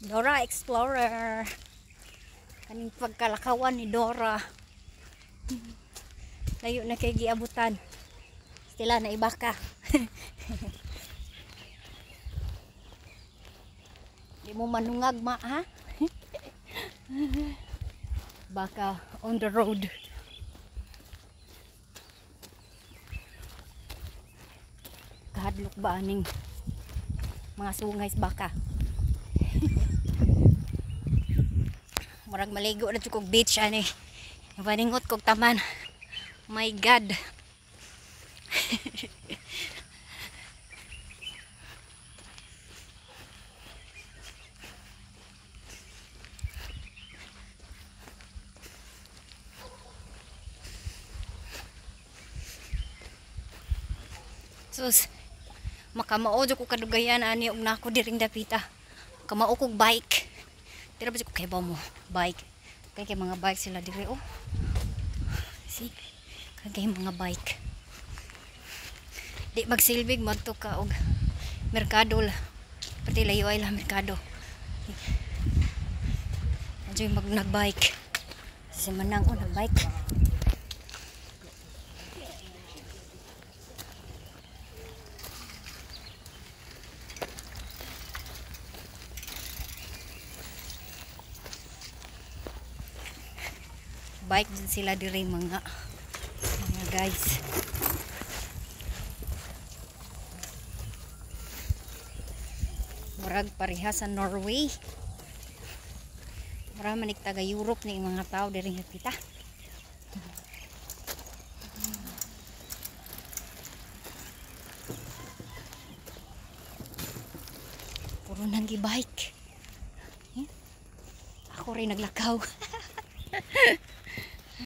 Dora Explorer. Kaning pagkalakawan ni Dora. Layo na kay giabutan. Sila na ibaka. Di mo manungag ma ha? Baka on the road. Kahadlok ba aning mga sungay sa baka? Murag maligo na kog beach ani. Paningot kog taman. My God. Sus, makamao jud ko kadugayan ani og nako diring dapita. Kamao kog bike. Tira ba ko kay mo bike. Kay mga bike sila dire oh. See? Kay mga bike. Di magsilbig madto ka og merkado la. Pati layo ay la merkado. Adyo nagbike. Si manang oh nagbike. Bike din sila dire mga guys. Murag pareha sa Norway. Murag manik taga Europe ni mga tao dire kita. Puro nang gi-bike. Ako rin naglakaw.